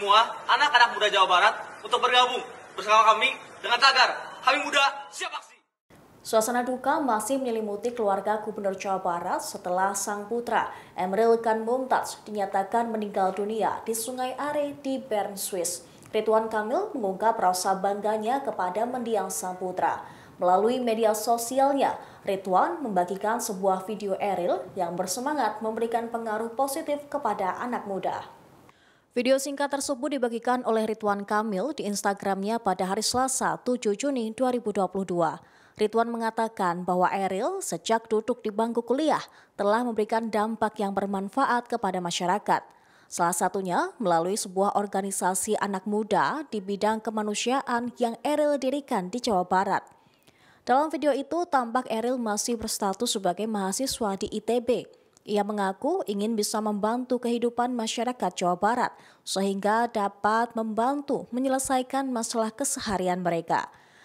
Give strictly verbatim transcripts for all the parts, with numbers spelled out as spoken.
Semua anak-anak muda Jawa Barat untuk bergabung bersama kami dengan tagar Kami Muda Siap Aksi. Suasana duka masih menyelimuti keluarga Gubernur Jawa Barat setelah sang putra Emril Khan Mumtaz dinyatakan meninggal dunia di Sungai Are di Bern, Swiss. Ridwan Kamil mengungkap rasa bangganya kepada mendiang sang putra. Melalui media sosialnya, Ridwan membagikan sebuah video Eril yang bersemangat memberikan pengaruh positif kepada anak muda. Video singkat tersebut dibagikan oleh Ridwan Kamil di Instagramnya pada hari Selasa tujuh Juni dua ribu dua puluh dua. Ridwan mengatakan bahwa Eril sejak duduk di bangku kuliah telah memberikan dampak yang bermanfaat kepada masyarakat. Salah satunya melalui sebuah organisasi anak muda di bidang kemanusiaan yang Eril dirikan di Jawa Barat. Dalam video itu tampak Eril masih berstatus sebagai mahasiswa di I T B. Ia mengaku ingin bisa membantu kehidupan masyarakat Jawa Barat sehingga dapat membantu menyelesaikan masalah keseharian mereka.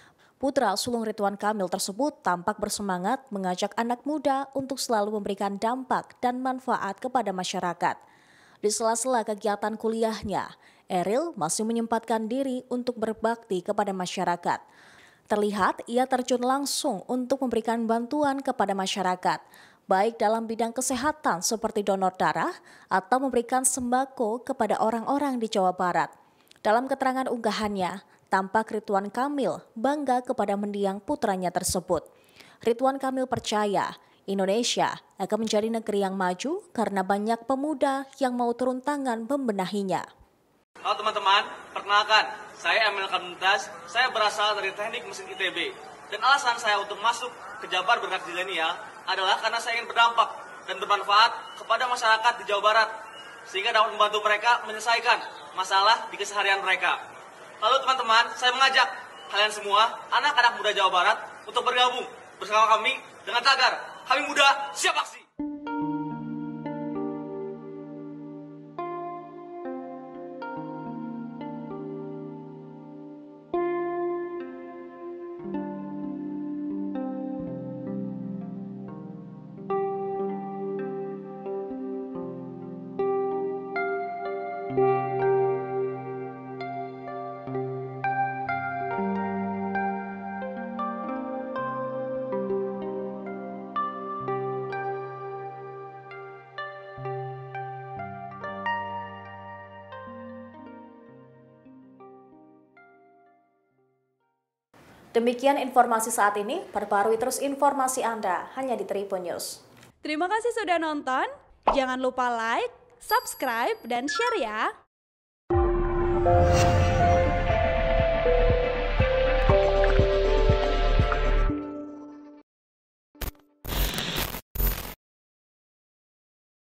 Putra sulung Ridwan Kamil tersebut tampak bersemangat mengajak anak muda untuk selalu memberikan dampak dan manfaat kepada masyarakat. Di sela-sela kegiatan kuliahnya, Eril masih menyempatkan diri untuk berbakti kepada masyarakat. Terlihat ia terjun langsung untuk memberikan bantuan kepada masyarakat, baik dalam bidang kesehatan seperti donor darah atau memberikan sembako kepada orang-orang di Jawa Barat. Dalam keterangan unggahannya, tampak Ridwan Kamil bangga kepada mendiang putranya tersebut. Ridwan Kamil percaya Indonesia akan menjadi negeri yang maju karena banyak pemuda yang mau turun tangan membenahinya. Halo teman-teman, perkenalkan, saya Emril Khan Mumtaz, saya berasal dari Teknik Mesin I T B. Dan alasan saya untuk masuk ke Jabar Bergerak Zilenial adalah karena saya ingin berdampak dan bermanfaat kepada masyarakat di Jawa Barat, sehingga dapat membantu mereka menyelesaikan masalah di keseharian mereka. Lalu teman-teman, saya mengajak kalian semua, anak-anak muda Jawa Barat, untuk bergabung bersama kami dengan tagar Kami Muda Siap Aksi. Demikian informasi saat ini, perbarui terus informasi Anda hanya di Tribun News. Terima kasih sudah nonton, jangan lupa like, subscribe, dan share ya!